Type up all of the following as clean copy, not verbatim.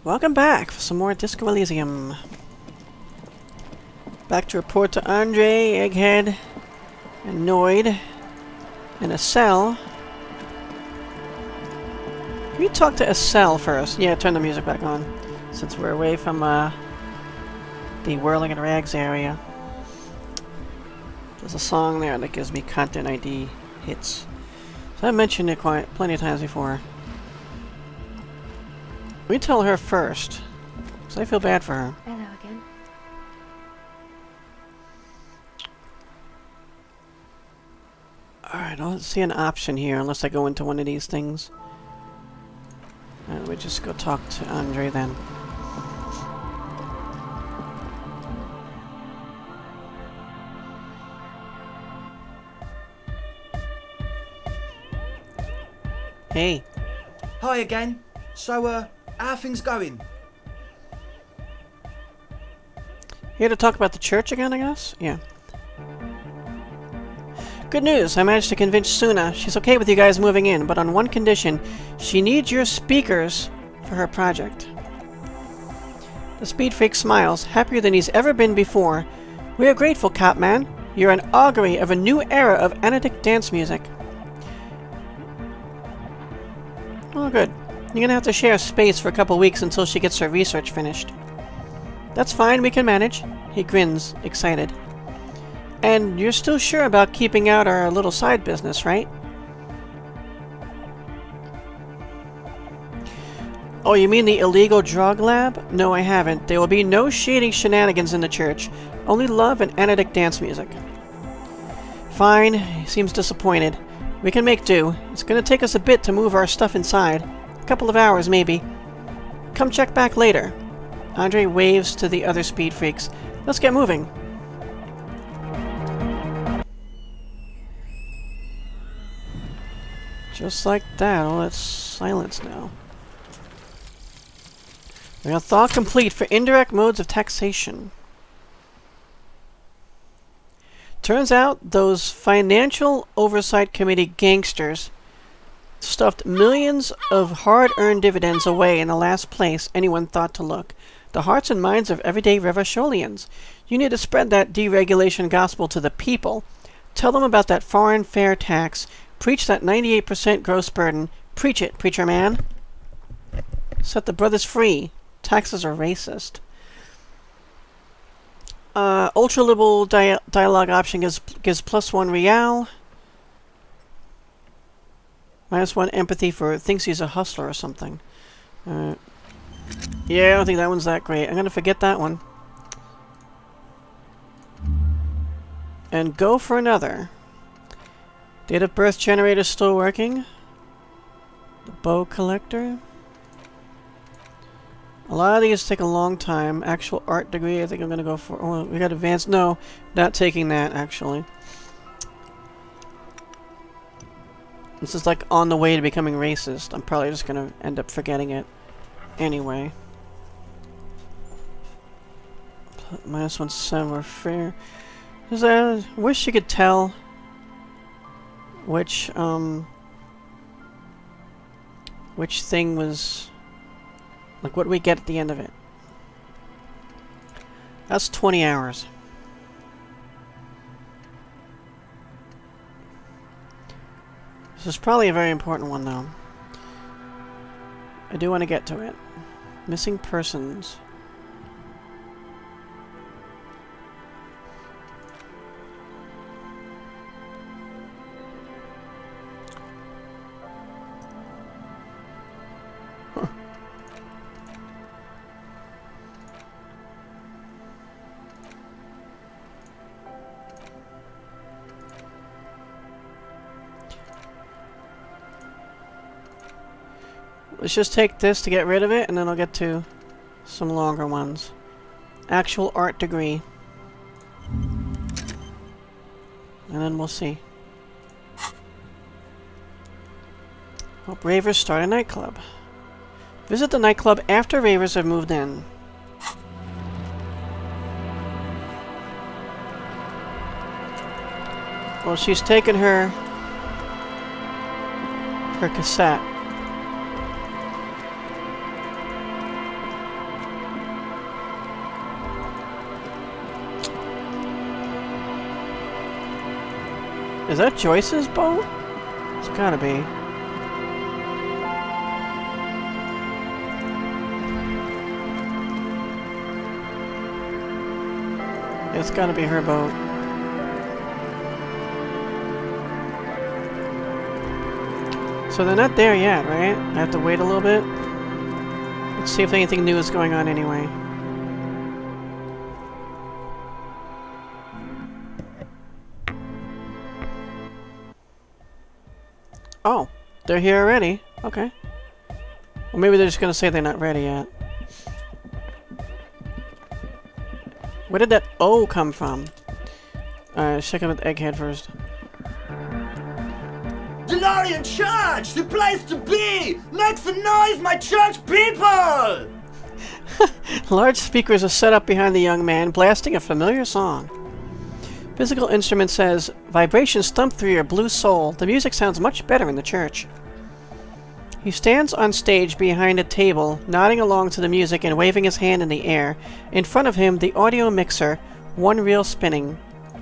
Welcome back for some more Disco Elysium. Back to report to Andre, Egghead, and Noid in a cell. We talk to a cell first. Yeah, turn the music back on, since we're away from the Whirling and Rags area. There's a song there that gives me content ID hits. So I mentioned it plenty of times before. We tell her first, because I feel bad for her. Hello again. Alright, I don't see an option here unless I go into one of these things. We just go talk to Andre then. Hey. Hi again. So, how are things going? Here to talk about the church again, I guess? Yeah. Good news, I managed to convince Suna. She's okay with you guys moving in, but on one condition. She needs your speakers for her project. The Speed Freak smiles, happier than he's ever been before. We are grateful, Copman. You're an augury of a new era of analytic dance music. Oh, good. You're gonna have to share space for a couple weeks until she gets her research finished. That's fine, we can manage. He grins, excited. And you're still sure about keeping out our little side business, right? Oh, you mean the illegal drug lab? No, I haven't. There will be no shady shenanigans in the church. Only love and analytic dance music. Fine. He seems disappointed. We can make do. It's gonna take us a bit to move our stuff inside. A couple of hours, maybe. Come check back later. Andre waves to the other Speed Freaks. Let's get moving. Just like that, all that's silence now. We got thought complete for indirect modes of taxation. Turns out those Financial Oversight Committee gangsters stuffed millions of hard-earned dividends away in the last place anyone thought to look. The hearts and minds of everyday Revacholians. You need to spread that deregulation gospel to the people. Tell them about that foreign fair tax. Preach that 98% gross burden. Preach it, preacher man. Set the brothers free. Taxes are racist. Ultra-liberal dialogue option gives +1 real. -1 empathy for thinks he's a hustler or something. Yeah, I don't think that one's that great. I'm gonna forget that one. And go for another. Date of birth generator still working. The bow collector. A lot of these take a long time. Actual art degree, I think I'm gonna go for. Oh, we got advanced. No, not taking that actually. This is like on the way to becoming racist. I'm probably just gonna end up forgetting it anyway. -1 summer fair. I wish you could tell which thing was like what we get at the end of it. That's 20 hours. This is probably a very important one though. I do want to get to it. Missing persons. Let's just take this to get rid of it, and then I'll get to some longer ones. Actual art degree. And then we'll see. Hope ravers start a nightclub. Visit the nightclub after ravers have moved in. Well, she's taken her cassette. Is that Joyce's boat? It's gotta be. It's gotta be her boat. So they're not there yet, right? I have to wait a little bit. Let's see if anything new is going on anyway. Oh, they're here already. Okay. Well, maybe they're just gonna say they're not ready yet. Where did that O come from? Let's check in with Egghead first. DeLorean Church! The place to be! Make some noise, my church people! Large speakers are set up behind the young man, blasting a familiar song. Physical instrument says, vibrations thump through your blue soul. The music sounds much better in the church. He stands on stage behind a table, nodding along to the music and waving his hand in the air. In front of him, the audio mixer, one reel spinning.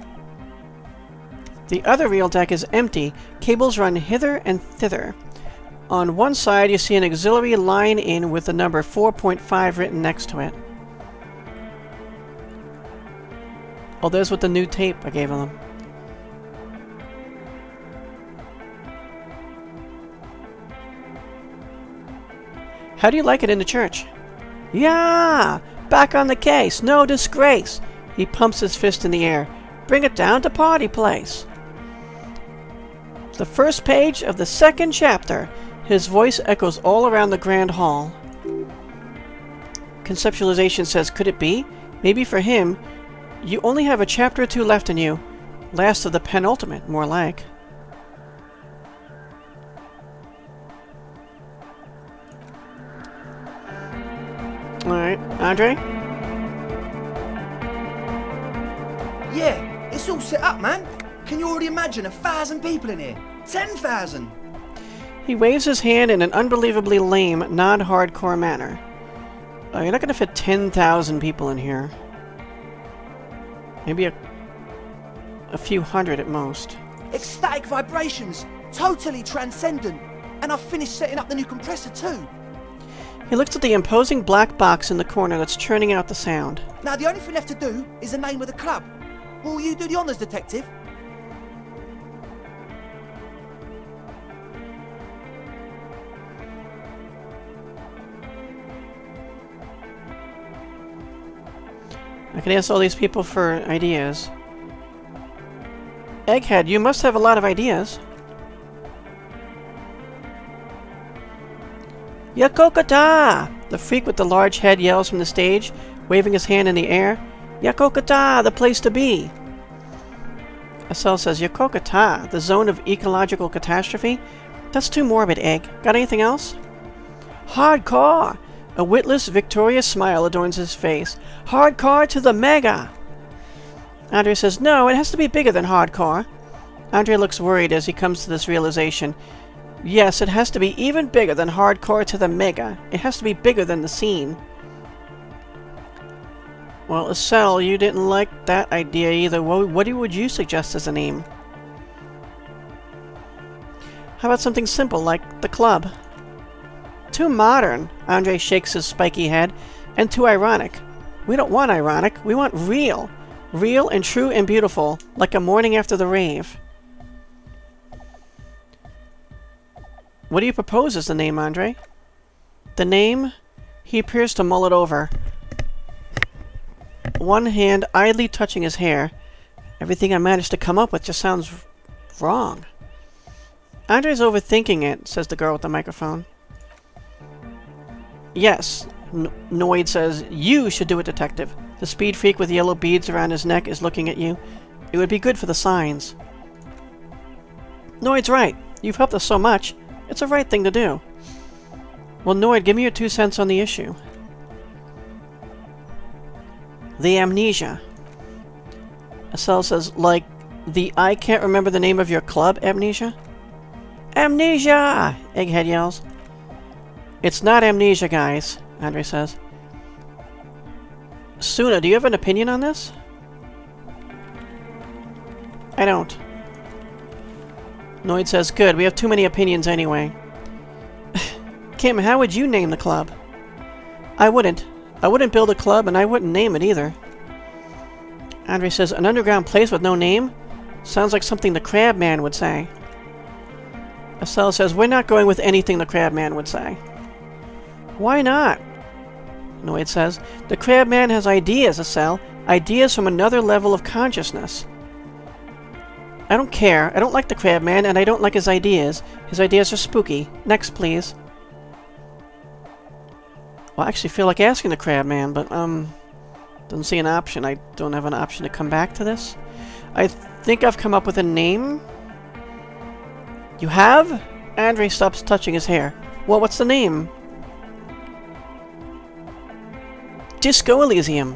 The other reel deck is empty. Cables run hither and thither. On one side, you see an auxiliary line in with the number 4.5 written next to it. Oh, there's with the new tape I gave him. How do you like it in the church? Yeah! Back on the case! No disgrace! He pumps his fist in the air. Bring it down to party place! The first page of the second chapter. His voice echoes all around the grand hall. Conceptualization says, could it be? Maybe for him, you only have a chapter or two left in you. Last of the penultimate, more like. Alright, Andre? Yeah, it's all set up, man. Can you already imagine 1,000 people in here? 10,000! He waves his hand in an unbelievably lame, non-hardcore manner. You're not gonna fit 10,000 people in here. Maybe a few hundred at most. Ecstatic vibrations! Totally transcendent! And I've finished setting up the new compressor too! He looks at the imposing black box in the corner that's churning out the sound. Now the only thing left to do is the name of the club. Will you do the honours, detective? I can ask all these people for ideas. Egghead, you must have a lot of ideas. Yakokata! The freak with the large head yells from the stage, waving his hand in the air. Yakokata, the place to be! Estelle says, Yakokata, the zone of ecological catastrophe? That's too morbid, Egg. Got anything else? Hardcore! A witless, victorious smile adorns his face. Hardcore to the mega! Andre says, no, it has to be bigger than hardcore. Andre looks worried as he comes to this realization. Yes, it has to be even bigger than hardcore to the mega. It has to be bigger than the scene. Well, Estelle, you didn't like that idea either. What would you suggest as a name? How about something simple, like the club? Too modern, Andre shakes his spiky head, and too ironic. We don't want ironic, we want real. Real and true and beautiful, like a morning after the rave. What do you propose as the name, Andre? The name? He appears to mull it over. One hand idly touching his hair. Everything I managed to come up with just sounds wrong. Andre's overthinking it, says the girl with the microphone. Yes, Noid says, you should do it, detective. The speed freak with yellow beads around his neck is looking at you. It would be good for the signs. Noid's right. You've helped us so much. It's the right thing to do. Well, Noid, give me your 2 cents on the issue. The amnesia. Estelle says, like, the I can't remember the name of your club amnesia? Amnesia! Egghead yells. It's not amnesia, guys, Andre says. Suna, do you have an opinion on this? I don't. Noid says, good, we have too many opinions anyway. Kim, how would you name the club? I wouldn't. I wouldn't build a club, and I wouldn't name it either. Andre says, an underground place with no name? Sounds like something the Crab Man would say. Estelle says, we're not going with anything the Crab Man would say. Why not? Noid says, the Crab Man has ideas, Estelle. Ideas from another level of consciousness. I don't care. I don't like the Crab Man, and I don't like his ideas. His ideas are spooky. Next, please. Well, I actually feel like asking the Crab Man, but, doesn't see an option. I don't have an option to come back to this. I think I've come up with a name. You have? Andre stops touching his hair. Well, what's the name? Disco Elysium.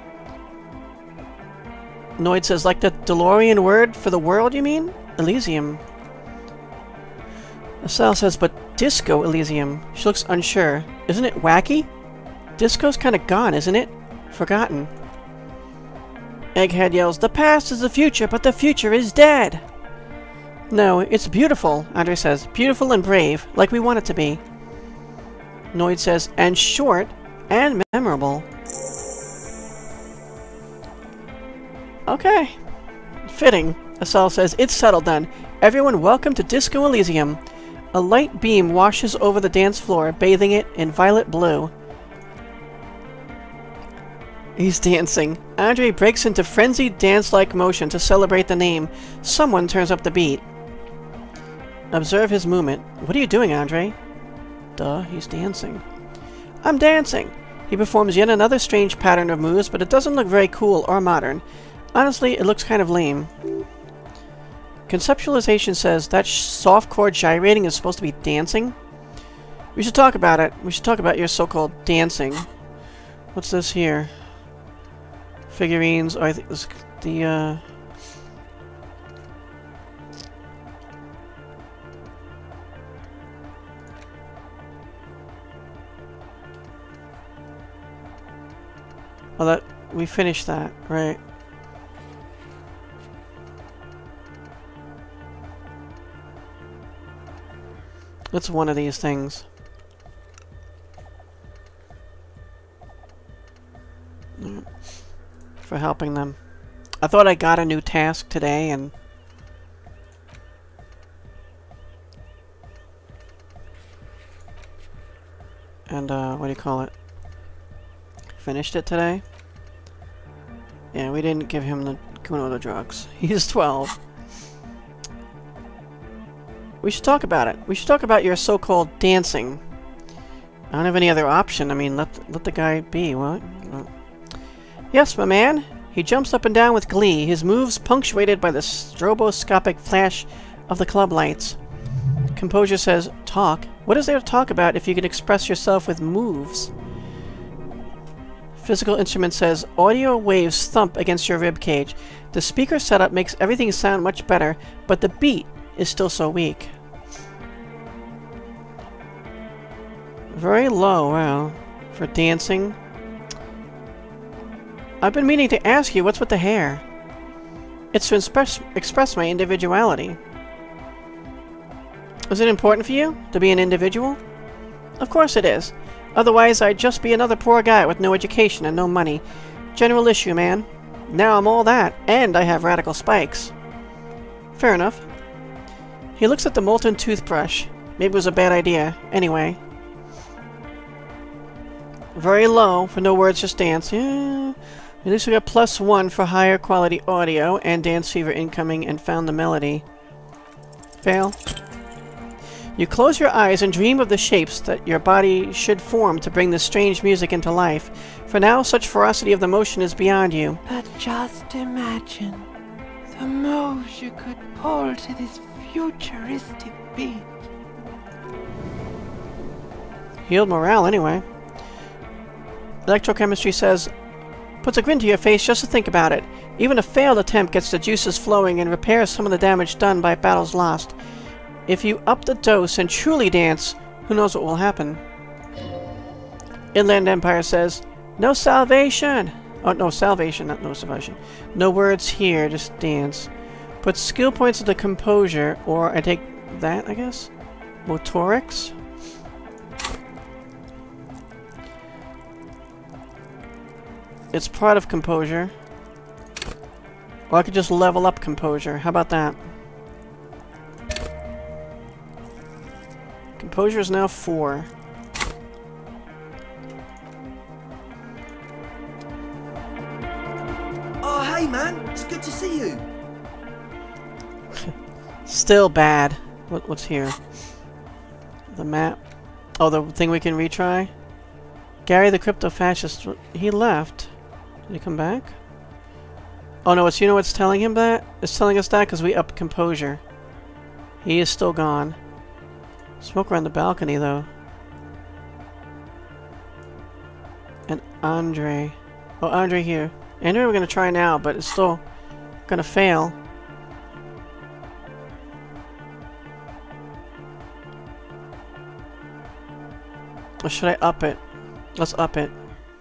Noid says, like the DeLorean word for the world, you mean? Elysium. Estelle says, but Disco Elysium. She looks unsure. Isn't it wacky? Disco's kind of gone, isn't it? Forgotten. Egghead yells, the past is the future, but the future is dead. No, it's beautiful, Andre says. Beautiful and brave, like we want it to be. Noid says, and short and memorable. Okay. Fitting. Estelle says, it's settled then. Everyone welcome to Disco Elysium. A light beam washes over the dance floor, bathing it in violet blue. He's dancing. Andre breaks into frenzied dance-like motion to celebrate the name. Someone turns up the beat. Observe his movement. What are you doing, Andre? Duh, he's dancing. I'm dancing! He performs yet another strange pattern of moves, but it doesn't look very cool or modern. Honestly, it looks kind of lame. Conceptualization says that soft chord gyrating is supposed to be dancing? We should talk about it. We should talk about your so-called dancing. What's this here? Figurines, or I think this, the, oh, that, we finished that, right. It's one of these things. For helping them. I thought I got a new task today, and what do you call it? Finished it today. Yeah, we didn't give him the Kuno the drugs. He's 12. We should talk about it. We should talk about your so-called dancing. I don't have any other option. I mean, let the guy be. What? Yes, my man. He jumps up and down with glee, his moves punctuated by the stroboscopic flash of the club lights. Composure says, talk? What is there to talk about if you can express yourself with moves? Physical instrument says, audio waves thump against your ribcage. The speaker setup makes everything sound much better, but the beat is still so weak. Very low, wow. For dancing. I've been meaning to ask you, what's with the hair? It's to express my individuality. Is it important for you to be an individual? Of course it is. Otherwise, I'd just be another poor guy with no education and no money. General issue, man. Now I'm all that, and I have radical spikes. Fair enough. He looks at the molten toothbrush. Maybe it was a bad idea. Anyway. Very low, for no words, just dance. Yeah. At least we got +1 for higher quality audio, and Dance Fever incoming, and found the melody. Fail. You close your eyes and dream of the shapes that your body should form to bring this strange music into life. For now, such ferocity of the motion is beyond you. But just imagine the moves you could pull to this futuristic beat. Healed morale, anyway. Electrochemistry says, puts a grin to your face just to think about it. Even a failed attempt gets the juices flowing and repairs some of the damage done by battles lost. If you up the dose and truly dance, who knows what will happen. Inland Empire says, no salvation! Oh, no salvation, not no salvation. No words here, just dance. Put skill points into composure, or I take that, I guess? Motorics? It's part of composure. Or I could just level up composure. How about that? Composure is now 4. Oh, hey man, it's good to see you. Still bad. What's here? The map. Oh, the thing we can retry? Gary the crypto-fascist. He left. Did he come back? Oh no, you know what's telling him that? It's telling us that because we upped composure. He is still gone. Smoke around the balcony though. And Andre. Oh, Andre here. Andre we're gonna try now, but it's still gonna fail. Or should I up it? Let's up it.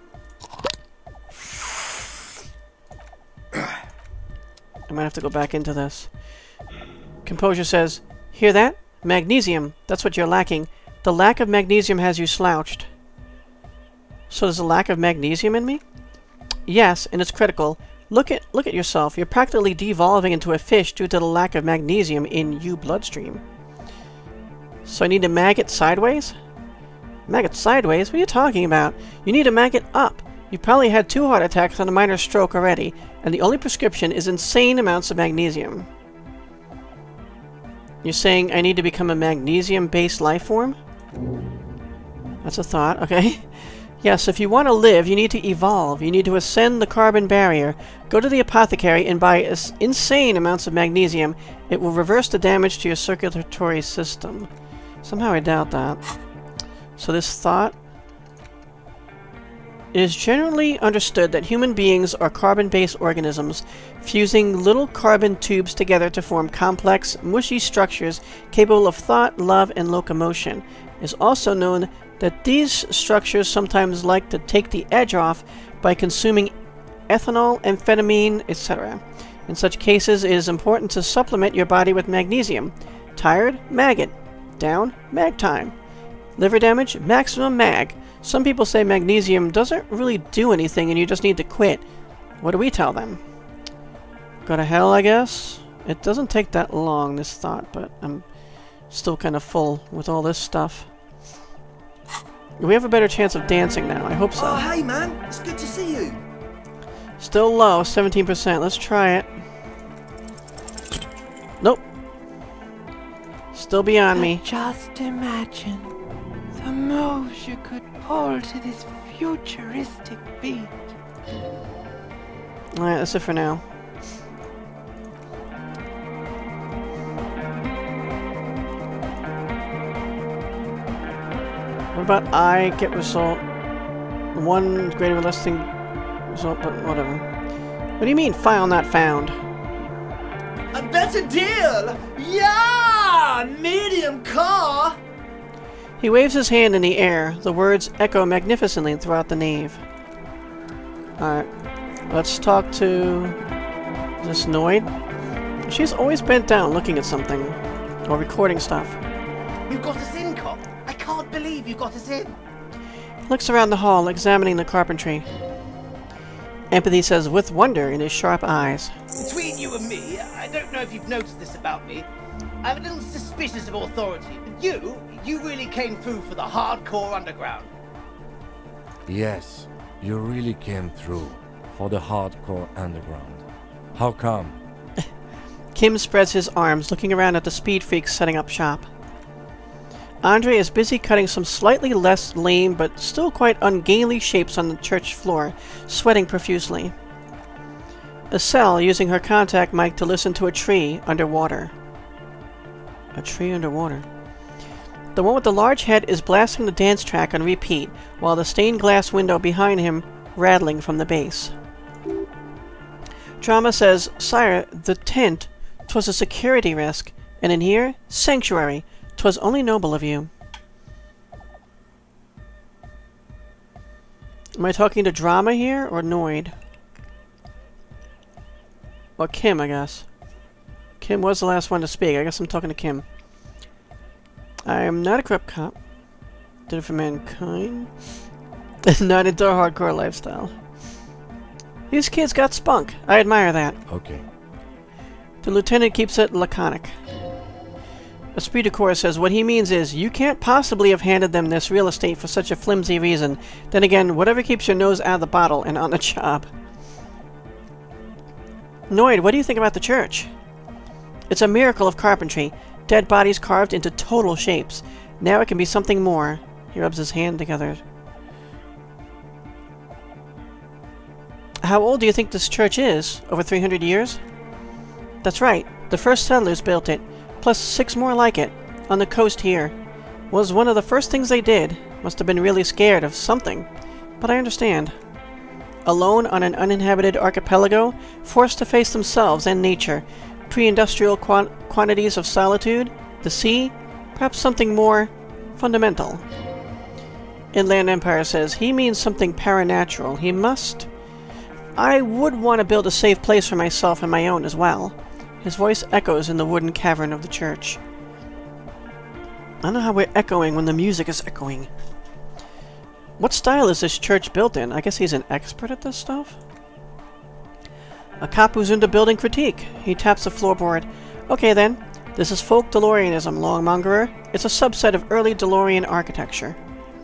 I might have to go back into this. Composure says, hear that? Magnesium. That's what you're lacking. The lack of magnesium has you slouched. So there's a lack of magnesium in me? Yes, and it's critical. Look at yourself. You're practically devolving into a fish due to the lack of magnesium in you bloodstream. So I need to mag it sideways? Mag it sideways? What are you talking about? You need to mag it up. You've probably had 2 heart attacks and a minor stroke already, and the only prescription is insane amounts of magnesium. You're saying I need to become a magnesium-based life form? That's a thought, okay. Yes, if you want to live, you need to evolve. You need to ascend the carbon barrier. Go to the apothecary and buy insane amounts of magnesium. It will reverse the damage to your circulatory system. Somehow I doubt that. So this thought... It is generally understood that human beings are carbon-based organisms, fusing little carbon tubes together to form complex, mushy structures capable of thought, love, and locomotion. It is also known that these structures sometimes like to take the edge off by consuming ethanol, amphetamine, etc. In such cases, it is important to supplement your body with magnesium. Tired? Mag it. Down? Mag time. Liver damage? Maximum mag. Some people say magnesium doesn't really do anything and you just need to quit. What do we tell them? Go to hell, I guess? It doesn't take that long, this thought, but I'm still kind of full with all this stuff. We have a better chance of dancing now, I hope so. Oh, hey man, it's good to see you. Still low, 17%. Let's try it. Nope. Still beyond me. Just imagine the moves you could pull to this futuristic beat. Alright, that's it for now. What about I get result? 1 greater or less than result, but whatever. What do you mean, file not found? A better deal! Yeah! Medium car! He waves his hand in the air. The words echo magnificently throughout the nave. Alright. Let's talk to... this Noid. She's always bent down looking at something. Or recording stuff. You got us in, cop. I can't believe you got us in. He looks around the hall, examining the carpentry. Empathy says with wonder in his sharp eyes. Between you and me, I don't know if you've noticed this about me. I'm a little suspicious of authority. But you really came through for the hardcore underground. Yes, you really came through for the hardcore underground. How come? Kim spreads his arms, looking around at the speed freaks setting up shop. Andre is busy cutting some slightly less lame but still quite ungainly shapes on the church floor, sweating profusely. Estelle using her contact mic to listen to a tree underwater. A tree underwater. The one with the large head is blasting the dance track on repeat, while the stained glass window behind him rattling from the bass. Drama says, Sire, the tent, 'twas a security risk, and in here, sanctuary. 'Twas only noble of you. Am I talking to Drama here, or Noid? Or Kim, I guess. Kim was the last one to speak. I guess I'm talking to Kim. I am not a corrupt cop. Did it for mankind. Not into a hardcore lifestyle. These kids got spunk. I admire that. Okay. The lieutenant keeps it laconic. Esprit de Corps says what he means is, you can't possibly have handed them this real estate for such a flimsy reason. Then again, whatever keeps your nose out of the bottle and on the job. Noid, what do you think about the church? It's a miracle of carpentry. Dead bodies carved into total shapes. Now it can be something more. He rubs his hand together. How old do you think this church is? Over 300 years? That's right. The first settlers built it, plus 6 more like it, on the coast here. Was one of the first things they did. Must have been really scared of something. But I understand. Alone on an uninhabited archipelago, forced to face themselves and nature, pre-industrial quantities of solitude, the sea, perhaps something more fundamental. Inland Empire says he means something paranatural. He must... I would want to build a safe place for myself and my own as well. His voice echoes in the wooden cavern of the church. I don't know how we're echoing when the music is echoing. What style is this church built in? I guess he's an expert at this stuff? A cop who's into building critique. He taps the floorboard. Okay then, this is folk DeLoreanism, Longmongerer. It's a subset of early DeLorean architecture.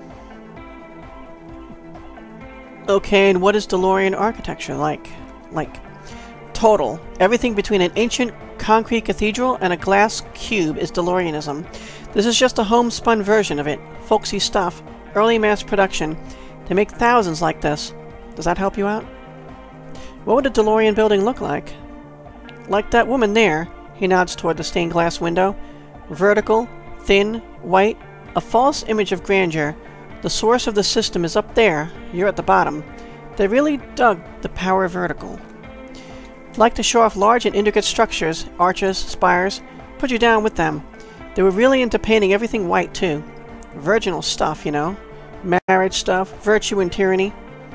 Okay, and what is DeLorean architecture like? Total. Everything between an ancient concrete cathedral and a glass cube is DeLoreanism. This is just a homespun version of it. Folksy stuff. Early mass production. They make thousands like this. Does that help you out? What would a DeLorean building look like? Like that woman there. He nods toward the stained glass window. Vertical, thin, white, a false image of grandeur. The source of the system is up there. You're at the bottom. They really dug the power vertical. Like to show off large and intricate structures, arches, spires. Put you down with them. They were really into painting everything white, too. Virginal stuff, you know. Marriage stuff, virtue and tyranny.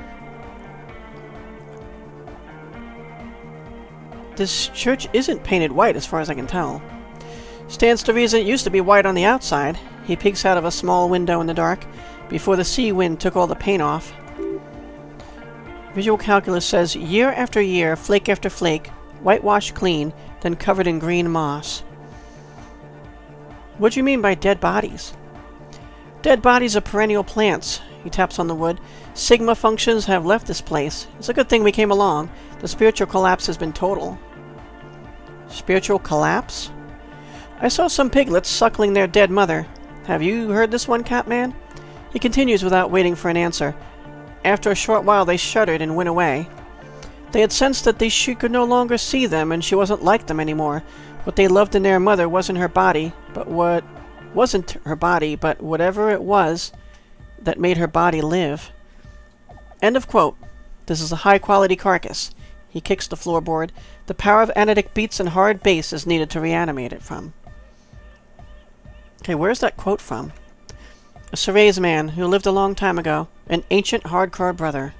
This church isn't painted white as far as I can tell. Stands to reason it used to be white on the outside. He peeks out of a small window in the dark, before the sea wind took all the paint off. Visual calculus says year after year, flake after flake, whitewashed clean, then covered in green moss. What do you mean by dead bodies? Dead bodies are perennial plants. He taps on the wood. Sigma functions have left this place. It's a good thing we came along. The spiritual collapse has been total. Spiritual collapse? I saw some piglets suckling their dead mother. Have you heard this one, Catman? He continues without waiting for an answer. After a short while they shuddered and went away. They had sensed that she could no longer see them and she wasn't like them anymore. What they loved in their mother wasn't her body, but whatever it was that made her body live. End of quote. This is a high-quality carcass. He kicks the floorboard. The power of analytic beats and hard bass is needed to reanimate it from. Okay, where's that quote from? A Cervez man who lived a long time ago. An ancient hardcore brother.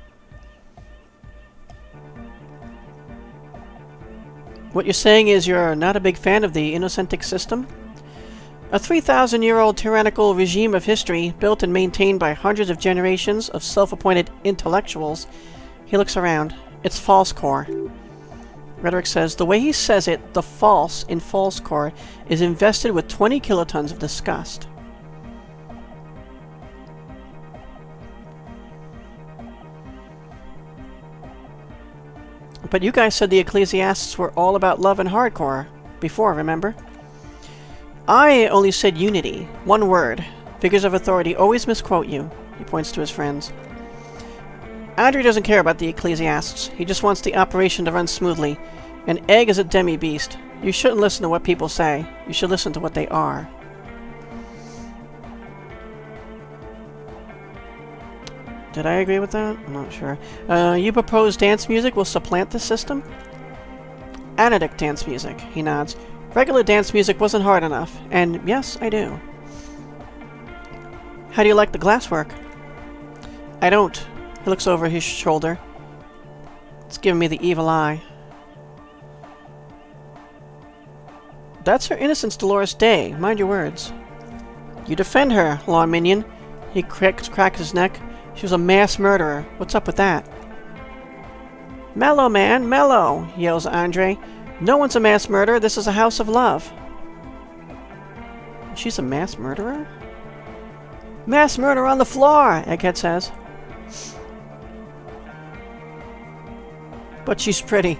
What you're saying is you're not a big fan of the Innocentic system? A 3,000-year-old tyrannical regime of history built and maintained by hundreds of generations of self-appointed intellectuals. He looks around. It's false core. Rhetoric says, the way he says it, the false in false core is invested with 20 kilotons of disgust. But you guys said the Ecclesiastics were all about love and hardcore before, remember? I only said unity. One word. Figures of authority always misquote you. He points to his friends. Andrew doesn't care about the Ecclesiastics. He just wants the operation to run smoothly. An egg is a demi-beast. You shouldn't listen to what people say. You should listen to what they are. Did I agree with that? I'm not sure. You propose dance music will supplant the system? Analytic dance music, he nods. Regular dance music wasn't hard enough, and yes, I do. How do you like the glasswork? I don't. He looks over his shoulder. It's giving me the evil eye. That's her Innocence Dolores Day. Mind your words. You defend her, law minion. He cracks his neck. She was a mass murderer. What's up with that? Mellow, man, mellow, yells Andre. No one's a mass murderer. This is a house of love. She's a mass murderer? Mass murder on the floor, Egghead says. But she's pretty.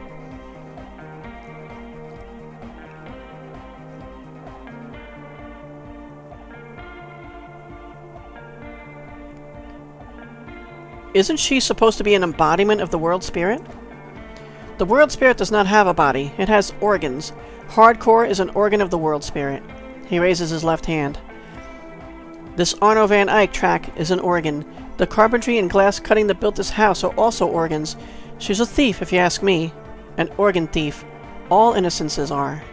Isn't she supposed to be an embodiment of the world spirit? The world spirit does not have a body. It has organs. Hardcore is an organ of the world spirit. He raises his left hand. This Arno van Eyck track is an organ. The carpentry and glass cutting that built this house are also organs. She's a thief, if you ask me. An organ thief. All innocences are.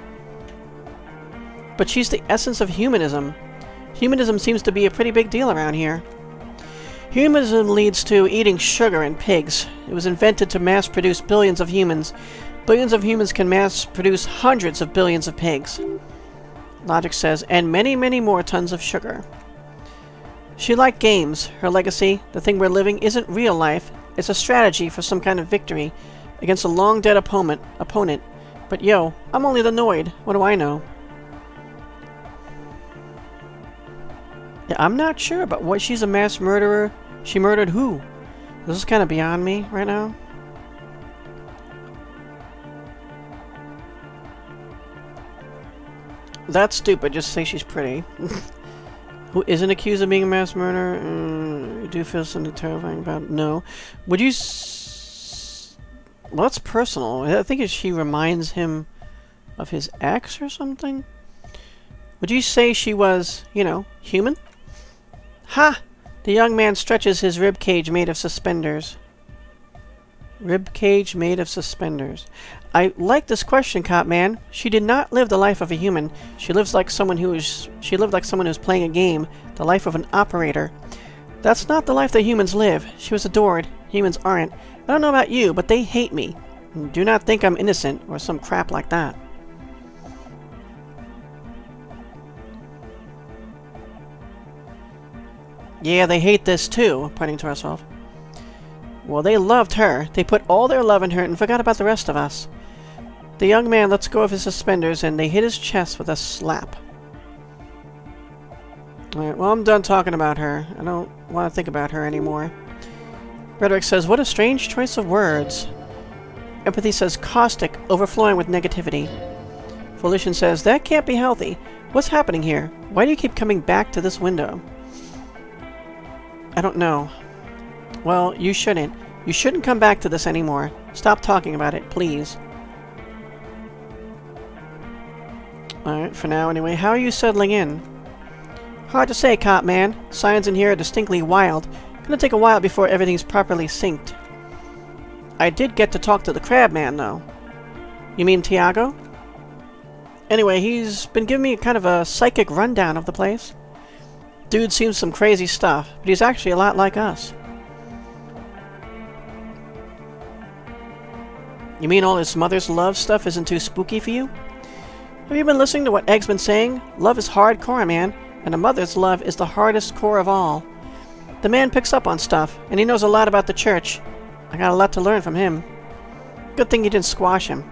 But she's the essence of humanism. Humanism seems to be a pretty big deal around here. Humanism leads to eating sugar and pigs. It was invented to mass-produce billions of humans. Billions of humans can mass-produce hundreds of billions of pigs. Logic says, and many, many more tons of sugar. She liked games. Her legacy, the thing we're living, isn't real life. It's a strategy for some kind of victory against a long-dead opponent. But yo, I'm only the Noid. What do I know? Yeah, I'm not sure, but what, she's a mass murderer? She murdered who? This is kind of beyond me right now. That's stupid, just say she's pretty. Who isn't accused of being a mass murderer? You do feel something terrifying about it? No. Would you well, that's personal. I think she reminds him of his ex or something? Would you say she was, you know, human? Ha! The young man stretches his rib cage made of suspenders. Rib cage made of suspenders. I like this question, Cop Man. She did not live the life of a human. She lived like someone who's playing a game, the life of an operator. That's not the life that humans live. She was adored. Humans aren't. I don't know about you, but they hate me. Do not think I'm innocent or some crap like that. Yeah, they hate this too, pointing to ourselves. Well, they loved her. They put all their love in her and forgot about the rest of us. The young man lets go of his suspenders and they hit his chest with a slap. Alright, well, I'm done talking about her. I don't want to think about her anymore. Rhetoric says, what a strange choice of words. Empathy says, caustic, overflowing with negativity. Volition says, that can't be healthy. What's happening here? Why do you keep coming back to this window? I don't know. Well, you shouldn't. You shouldn't come back to this anymore. Stop talking about it, please. Alright, for now anyway. How are you settling in? Hard to say, Cop Man. Signs in here are distinctly wild. Gonna take a while before everything's properly synced. I did get to talk to the Crab Man, though. You mean Tiago? Anyway, he's been giving me kind of a psychic rundown of the place. Dude seems some crazy stuff, but he's actually a lot like us. You mean all his mother's love stuff isn't too spooky for you? Have you been listening to what Egg's been saying? Love is hardcore, man, and a mother's love is the hardest core of all. The man picks up on stuff, and he knows a lot about the church. I got a lot to learn from him. Good thing you didn't squash him.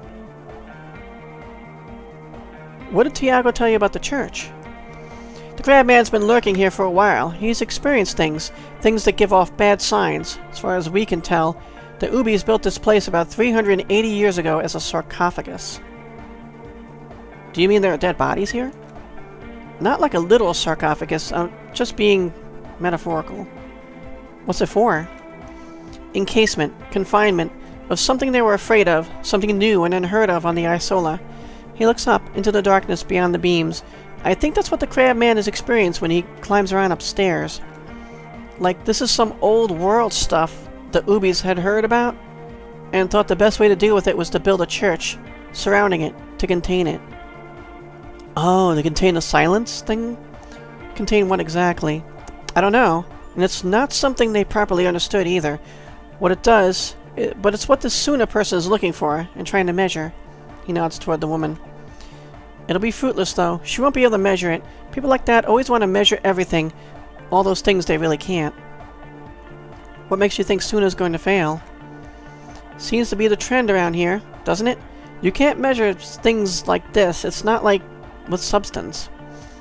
What did Tiago tell you about the church? The Crabman's been lurking here for a while. He's experienced things that give off bad signs. As far as we can tell, the Ubis built this place about 380 years ago as a sarcophagus. Do you mean there are dead bodies here? Not like a literal sarcophagus, just being metaphorical. What's it for? Encasement, confinement, of something they were afraid of, something new and unheard of on the Isola. He looks up into the darkness beyond the beams. I think that's what the Crab Man has experienced when he climbs around upstairs. Like, this is some old world stuff the Ubis had heard about, and thought the best way to deal with it was to build a church, surrounding it, to contain it. Oh, to contain the silence thing? Contain what exactly? I don't know, and it's not something they properly understood either. What it does, but it's what the Suna person is looking for, and trying to measure. He nods toward the woman. It'll be fruitless, though. She won't be able to measure it. People like that always want to measure everything. All those things they really can't. What makes you think Suna's going to fail? Seems to be the trend around here, doesn't it? You can't measure things like this. It's not like with substance.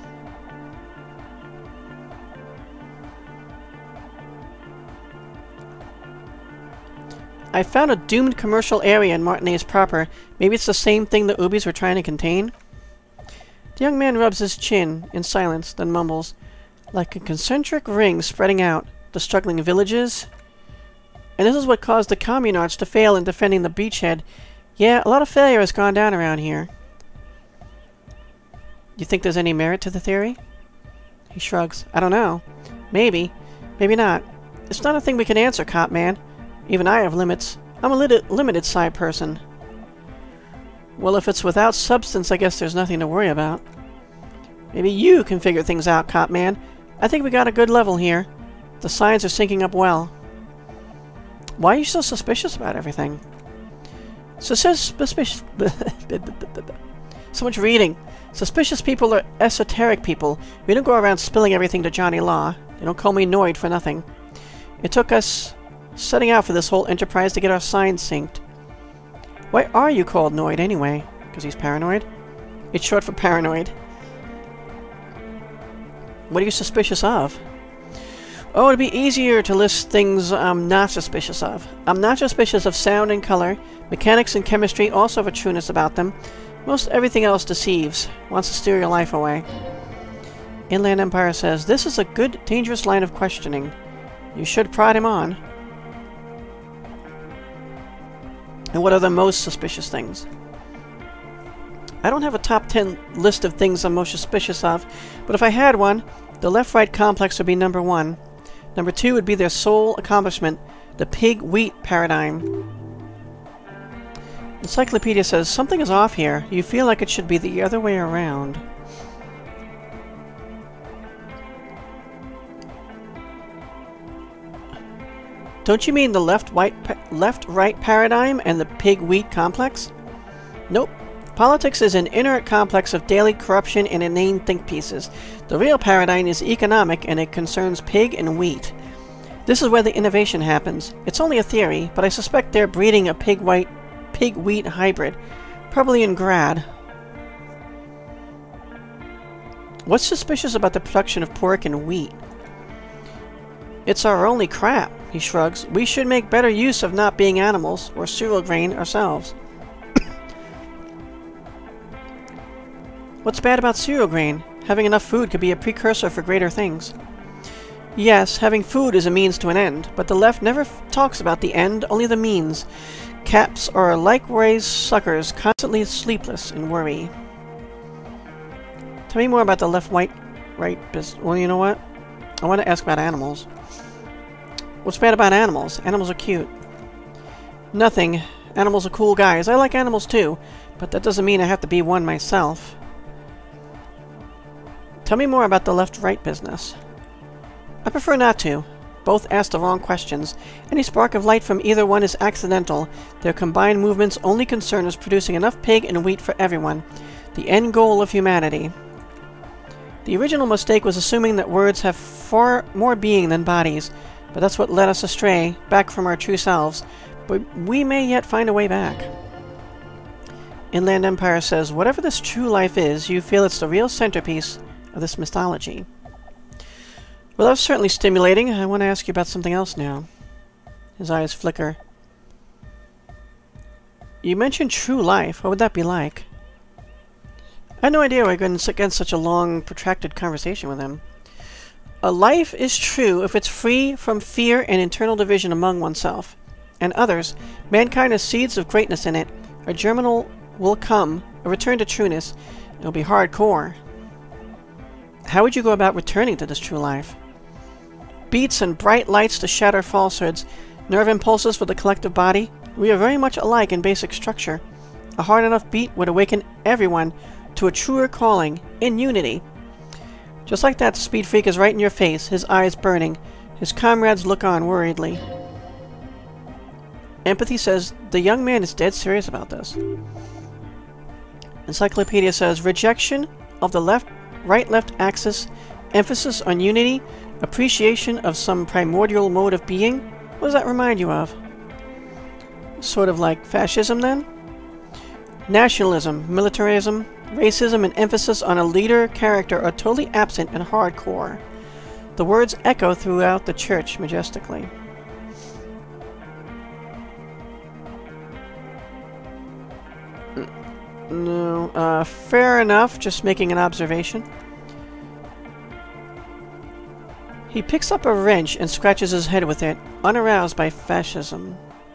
I found a doomed commercial area in Martinez proper. Maybe it's the same thing the Ubis were trying to contain? The young man rubs his chin in silence, then mumbles, like a concentric ring spreading out, the struggling villages. And this is what caused the communards to fail in defending the beachhead. Yeah, a lot of failure has gone down around here. You think there's any merit to the theory? He shrugs. I don't know. Maybe. Maybe not. It's not a thing we can answer, Cop Man. Even I have limits. I'm a limited side person. Well, if it's without substance, I guess there's nothing to worry about. Maybe you can figure things out, Cop Man. I think we got a good level here. The signs are syncing up well. Why are you so suspicious about everything? Suspicious... So much reading. Suspicious people are esoteric people. We don't go around spilling everything to Johnny Law. They don't call me Noid for nothing. It took us setting out for this whole enterprise to get our signs synced. Why are you called Noid anyway? Because he's paranoid? It's short for paranoid. What are you suspicious of? Oh, it'd be easier to list things I'm not suspicious of. I'm not suspicious of sound and color. Mechanics and chemistry also have a trueness about them. Most everything else deceives, wants to steal your life away. Inland Empire says, this is a good, dangerous line of questioning. You should prod him on. And what are the most suspicious things? I don't have a top 10 list of things I'm most suspicious of, but if I had one, the left-right complex would be number 1. Number 2 would be their sole accomplishment, the pig-wheat paradigm. Encyclopedia says, something is off here. You feel like it should be the other way around. Don't you mean the left-right paradigm and the pig-wheat complex? Nope. Politics is an inert complex of daily corruption and inane think pieces. The real paradigm is economic, and it concerns pig and wheat. This is where the innovation happens. It's only a theory, but I suspect they're breeding a pig-wheat hybrid, probably in Grad. What's suspicious about the production of pork and wheat? It's our only crap, he shrugs. We should make better use of not being animals, or cereal grain ourselves. What's bad about cereal grain? Having enough food could be a precursor for greater things. Yes, having food is a means to an end, but the left never talks about the end, only the means. Caps are likewise suckers, constantly sleepless in worry. Tell me more about the left-right business. Well, you know what? I want to ask about animals. What's bad about animals? Animals are cute. Nothing. Animals are cool guys. I like animals too, but that doesn't mean I have to be one myself. Tell me more about the left-right business. I prefer not to. Both ask the wrong questions. Any spark of light from either one is accidental. Their combined movements' only concern is producing enough pig and wheat for everyone. The end goal of humanity. The original mistake was assuming that words have far more being than bodies, but that's what led us astray, back from our true selves. But we may yet find a way back. Inland Empire says, whatever this true life is, you feel it's the real centerpiece of this mythology. Well, that was certainly stimulating. I want to ask you about something else now. His eyes flicker. You mentioned true life. What would that be like? I had no idea we were going to get such a long, protracted conversation with him. A life is true if it's free from fear and internal division among oneself and others. Mankind has seeds of greatness in it. A germinal will come, a return to trueness. It'll be hardcore. How would you go about returning to this true life? Beats and bright lights to shatter falsehoods. Nerve impulses for the collective body. We are very much alike in basic structure. A hard enough beat would awaken everyone to a truer calling, in unity. Just like that, Speed Freak is right in your face, his eyes burning. His comrades look on worriedly. Empathy says, the young man is dead serious about this. Encyclopedia says, rejection of the right-left axis, emphasis on unity, appreciation of some primordial mode of being. What does that remind you of? Sort of like fascism, then? Nationalism, militarism, racism, and emphasis on a leader character are totally absent in hardcore. The words echo throughout the church majestically. No, fair enough, just making an observation. He picks up a wrench and scratches his head with it, unaroused by fascism.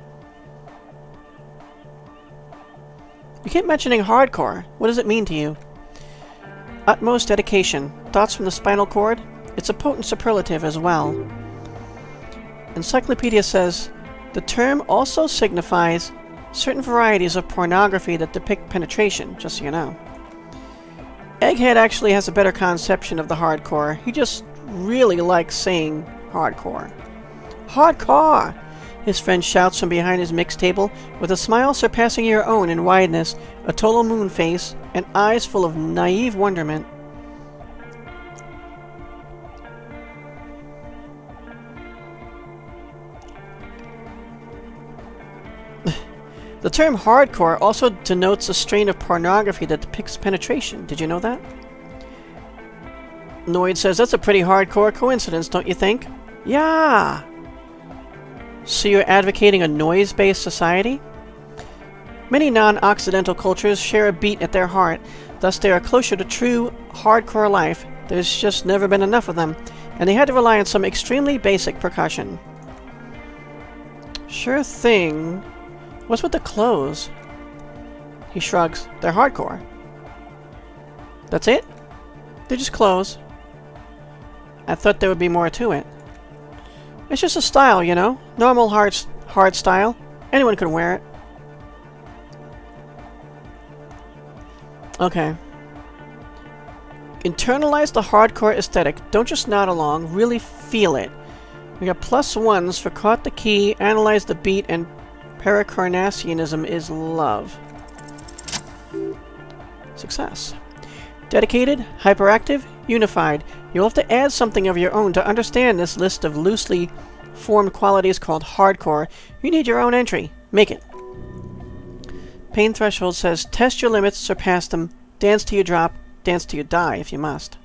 You keep mentioning hardcore. What does it mean to you? Utmost dedication. Thoughts from the spinal cord? It's a potent superlative as well. Encyclopedia says, the term also signifies certain varieties of pornography that depict penetration, just so you know. Egghead actually has a better conception of the hardcore. He just really likes saying hardcore. Hardcore! His friend shouts from behind his mix table, with a smile surpassing your own in wideness, a total moon face, and eyes full of naive wonderment. The term hardcore also denotes a strain of pornography that depicts penetration. Did you know that? Noid says, that's a pretty hardcore coincidence, don't you think? Yeah! So you're advocating a noise-based society? Many non-Occidental cultures share a beat at their heart, thus they are closer to true hardcore life. There's just never been enough of them, and they had to rely on some extremely basic percussion. Sure thing. What's with the clothes? He shrugs. They're hardcore. That's it? They're just clothes. I thought there would be more to it. It's just a style, you know? Normal hard style. Anyone can wear it. Okay. Internalize the hardcore aesthetic. Don't just nod along. Really feel it. We got +1s for caught the key, analyze the beat, and pericarnassianism is love. Success. Dedicated, hyperactive, unified. You'll have to add something of your own to understand this list of loosely formed qualities called hardcore. You need your own entry. Make it. Pain Threshold says, test your limits, surpass them, dance till you drop, dance till you die if you must.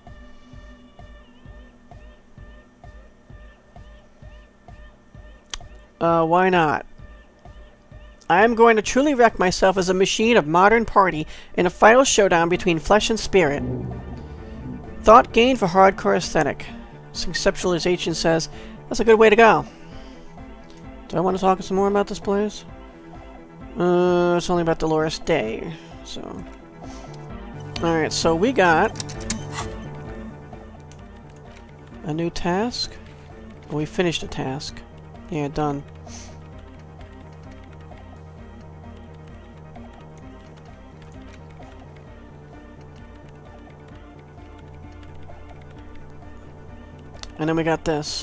Why not? I am going to truly wreck myself as a machine of modern party in a final showdown between flesh and spirit. Thought gained for hardcore aesthetic. Conceptualization says, that's a good way to go. Do I want to talk some more about this place? It's only about Dolores Day, so... Alright, so we got... a new task? Oh, we finished a task. Yeah, done. And then we got this.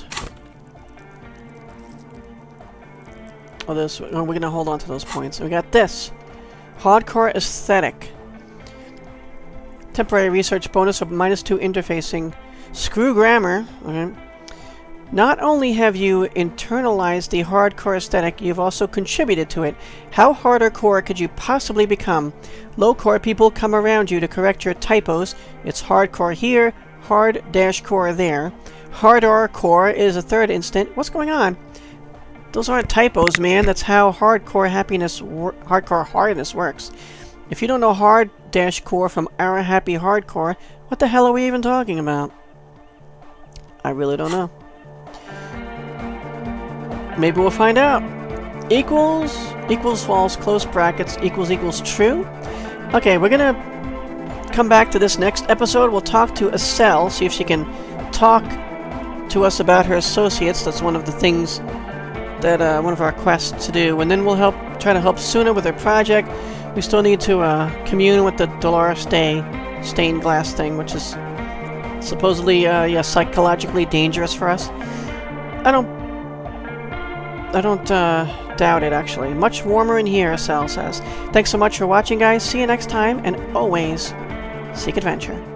Oh, this. Oh, we're gonna hold on to those points. And we got this. Hardcore aesthetic. Temporary research bonus of -2 interfacing. Screw grammar. Okay. Not only have you internalized the hardcore aesthetic, you've also contributed to it. How hardcore could you possibly become? Low-core people come around you to correct your typos. It's hardcore here, hard-core there. Hardcore is a third instant. What's going on? Those aren't typos, man. That's how hardcore hardness works. If you don't know hard-core from our happy hardcore, what the hell are we even talking about? I really don't know. Maybe we'll find out. Equals false, close brackets, equals true. Okay, we're gonna come back to this next episode. We'll talk to Estelle, see if she can talk to us about her associates. That's one of the things that one of our quests to do. And then we'll try to help Suna with her project. We still need to commune with the Dolores Day stained glass thing, which is supposedly yeah, psychologically dangerous for us. I doubt it, actually. Much warmer in here, Sal says. Thanks so much for watching, guys. See you next time, and always seek adventure.